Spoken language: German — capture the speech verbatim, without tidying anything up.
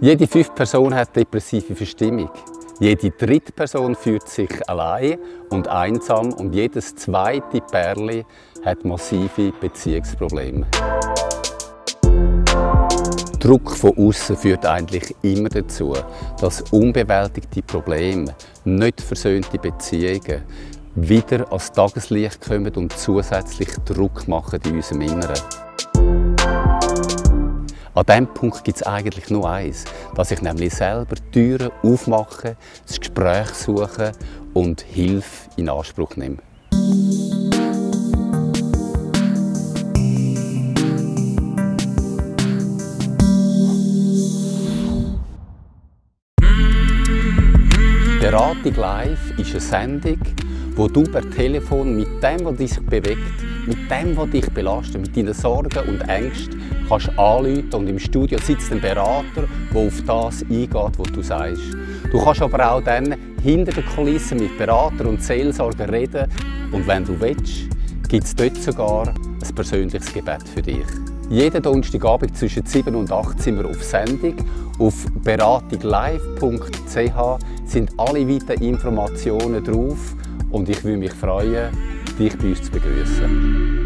Jede fünfte Person hat depressive Verstimmung. Jede dritte Person fühlt sich allein und einsam und jedes zweite Pärchen hat massive Beziehungsprobleme. Druck von außen führt eigentlich immer dazu, dass unbewältigte Probleme, nicht versöhnte Beziehungen wieder ans Tageslicht kommen und zusätzlich Druck machen in unserem Inneren. An diesem Punkt gibt es eigentlich nur eins, dass ich nämlich selber die Türen aufmache, das Gespräch suche und Hilfe in Anspruch nehme. Beratung Live ist eine Sendung, wo du per Telefon mit dem, was dich bewegt, mit dem, was dich belastet, mit deinen Sorgen und Ängsten, kannst anrufen und im Studio sitzt ein Berater, der auf das eingeht, was du sagst. Du kannst aber auch dann hinter den Kulissen mit Berater und Seelsorger reden und wenn du willst, gibt es dort sogar ein persönliches Gebet für dich. Jeden Donnerstagabend zwischen sieben und acht sind wir auf Sendung. Auf beratung live punkt c h sind alle weiteren Informationen drauf und ich würde mich freuen, dich bei uns zu begrüßen.